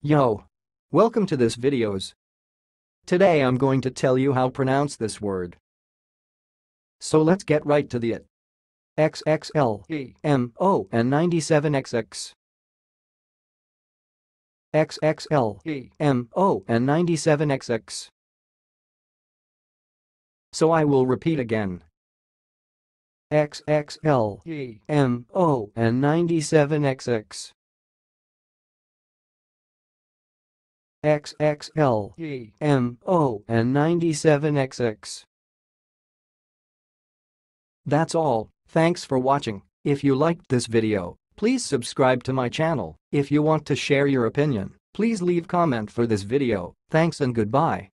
Yo! Welcome to this videos. Today I'm going to tell you how to pronounce this word. So let's get right to it. XXLEMON97XX. XXLEMON97XX. So I will repeat again. XXLEMON97XX. XXLEMON97XX. That's all, thanks for watching. If you liked this video, please subscribe to my channel. If you want to share your opinion, please leave comment for this video. Thanks and goodbye.